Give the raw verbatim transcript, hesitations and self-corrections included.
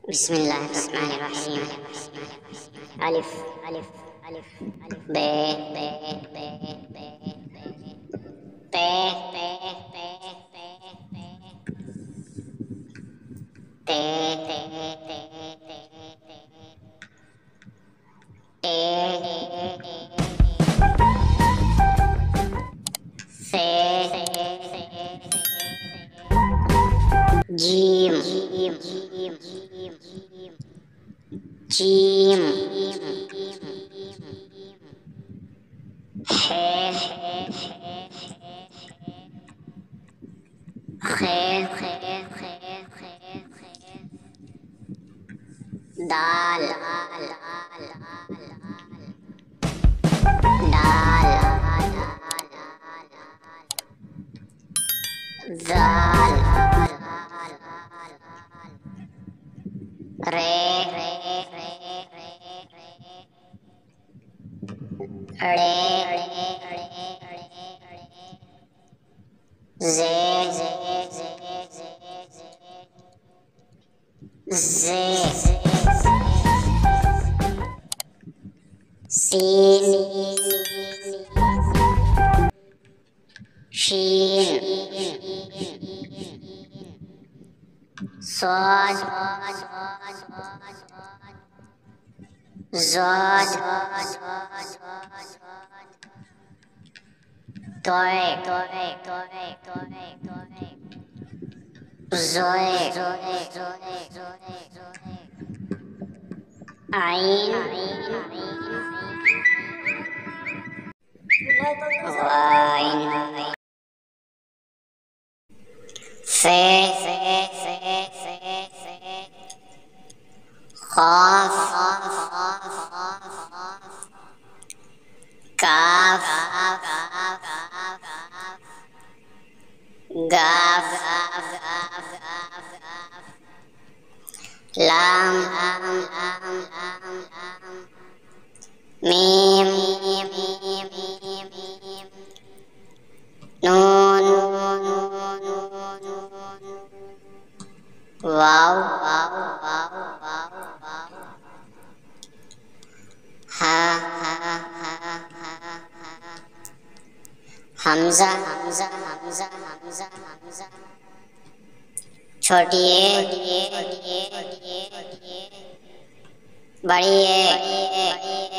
बिस्मिल्लाहिर्रहमानिर्रहीम। अलिफ अलिफ अलिफ अलिफ बे बे बे बे ते ते ते ते ते ते ते ते से जीम जीम जीम जीम है खे खे खे खे दाल दाल दाल रे रे रे रे जे जे जे सीन शीन स्वाद ज़ाद तोय तोय तोय तोय तोय ज़ोए आइन वाइन से से से से से खाफ काफ गाफ लाम मीम नून वाव वाव वाव वाव वाव हा हा हा हा हमजा हमजा हमजा हमजा हमजा छोटी ए बड़ी ए